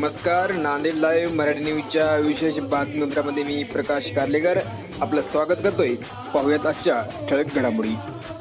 नमस्कार, नांदेड लाईव्ह मराठी न्यूजच्या विशेष बातमीपत्रामध्ये मी प्रकाश कारलेकर आपलं स्वागत करतोय। पाहूयात आजच्या ठळक घडामोडी।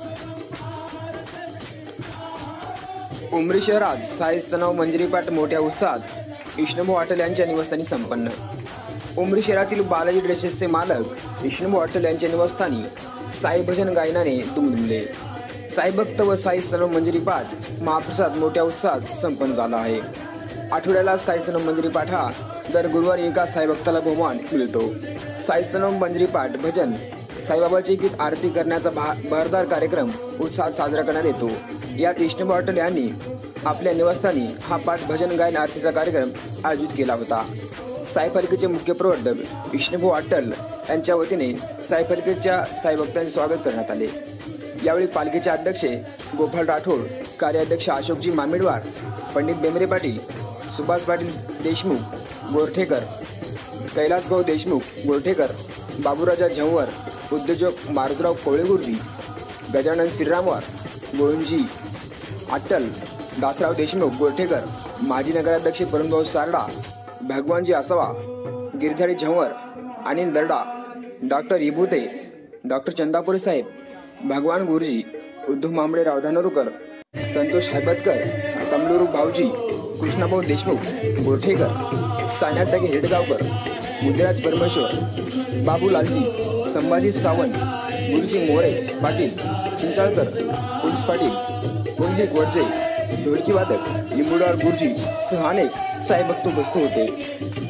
उमरी शहरात साई स्तनव मंजिरी पाठ मोठ्या उत्साहात विष्णुभाऊ अटल यांच्या निवासस्थानी संपन्न। उमरी शहरातील बालाजी ड्रेसेसचे मालक विष्णुभाऊ अटल यांच्या निवासस्थानी साई भजन गायनाने दुमदुमले। साई भक्त व साई स्तनव मंजिरी पाठ महाप्रसाद मोठ्या उत्साहात संपन्न झाला आहे। आठवड्याला साई स्तनव मंजिरी पाठ हा दर गुरुवारी एका साई भक्ताला बहुमान मिळतो। साई स्तनव मंजिरी पाठ भजन साईबाबाची गीत आरती करण्याचा बहारदार कार्यक्रम उत्साहात साजरा करण्यात येतो। यात विष्णुभाऊ अटल यांनी आपल्या निवासस्थानी हा पाठ भजन गायन आरतीचा कार्यक्रम आयोजित केला होता। साई पालखीचे मुख्य प्रवर्तक विष्णुभाऊ अटल यांच्या वतीने साई पालखीच्या साई भक्तांचे स्वागत करण्यात आले। यावेळी पालखीचे अध्यक्ष गोपाल राठोड, कार्याध्यक्ष अशोकजी मामिडवार, पंडित बेमरे पाटील, सुभाष पाटील देशमुख गोरठेकर, कैलासभाऊ देशमुख गोरठेकर, बाबूराजा झंवर, उद्योजक मारुतराव कोळे गुरुजी, गजानन श्रीरामवार, गोविंदजी अट्टल, दासराव देशमुख गोरठेकर, माजी नगराध्यक्ष परुणभाऊ सारडा, भगवानजी आसवा, गिरधारी झंवर, अनिल दर्डा, डॉक्टर इबुते, डॉक्टर चंदापुरे साहेब, भगवान गुरुजी, उद्धव मांबळे रावधानोरकर, संतोष हैबतकर, कमलुरू भाऊजी, कृष्णाभाऊ देशमुख गोरठेकर, सायनाथ टके हेडगावकर, मुदिराज परमेश्वर, बाबू लालजी, संभाजी सावंत, गुरुजी मोरे पाटील, चिंचाळकर, पोलीस पाटील, पुंडलिक वडजे, ढोलकी वादक लिंबूडवार गुरुजी सह अनेक साई भक्त उपस्थित होते।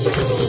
आहे.